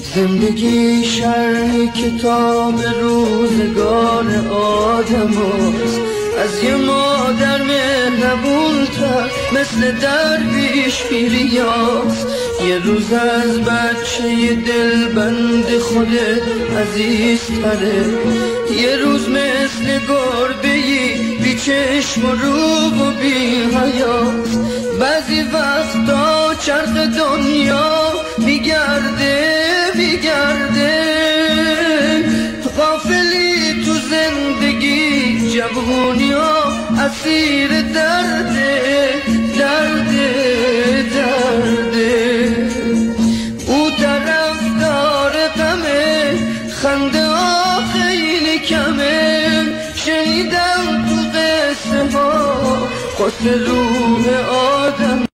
زندگی شرح کتاب روزگار آدم هست، از یه مادر مهربون‌تر مثل درویش پیریاست. یه روز از بچه دلبند خودت عزیزتره، یه روز مثل گربه‌ای بی چشم و رو و بی حیاست. بعضی وقتا چرخ دنیا میگرده غافلی تو زندگی، جوونی ها اسیر درده. او طرفدار غمه، خنده ها خیلی کمه. شنیدم تو قصه ها قصه روح